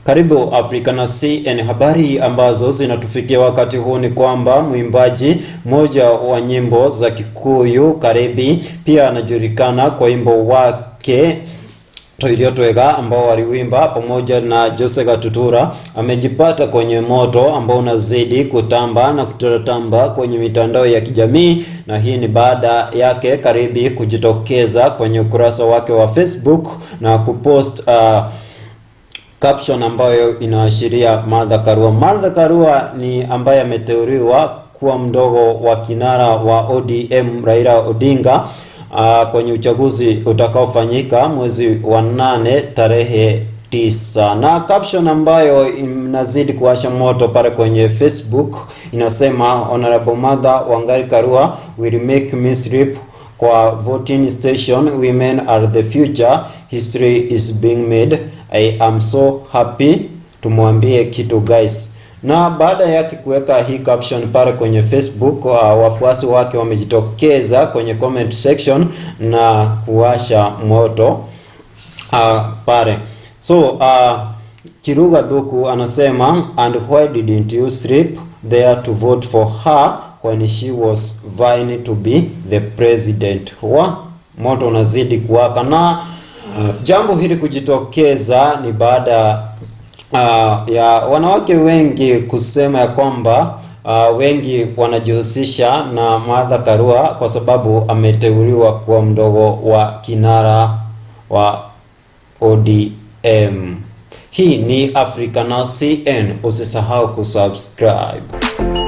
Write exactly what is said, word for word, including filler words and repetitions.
Karibu Afrika na C N. Habari ambazo zinatufikia wakati huu ni kwamba mwimbaji mmoja wa nyimbo za Kikuyu Karibi, pia anajulikana kwa wimbo wake Toirio Twega ambao waliwimba pamoja na Jose Gatutura, amejipata kwenye moto ambao unazidi kutamba na kutatamba kwenye mitandao ya kijamii, na hii ni baada yake Karibi kujitokeza kwenye ukurasa wake wa Facebook na kupost uh, caption ambayo inaashiria Martha Karua. Martha Karua ni ambaye ameteuliwa kuwa mdogo wa kinara wa O D M Raila Odinga uh, kwenye uchaguzi utakaofanyika mwezi wa nane tarehe tisa. Na caption ambayo inazidi kuwasha moto pale kwenye Facebook inasema Honorable Martha Wangari Karua will make me sleep kwa voting station, women are the future, history is being made, I am so happy. Tumwambie kitu guys. Na baada yake kuweka hii caption pale kwenye Facebook, uh, wafuasi wake wamejitokeza kwenye comment section na kuwasha moto uh, pale. So uh, Kiruga Duku anasema, and why didn't you sleep there to vote for her when she was vying to be the president? Wa moto unazidi kuwaka, na uh, jambo hili kujitokeza ni baada uh, ya wanawake wengi kusema ya kwamba uh, wengi wanajihusisha na Martha Karua kwa sababu ameteuliwa kuwa mdogo wa kinara wa O D M. Hii ni Africa na C N, usisahau kusubscribe.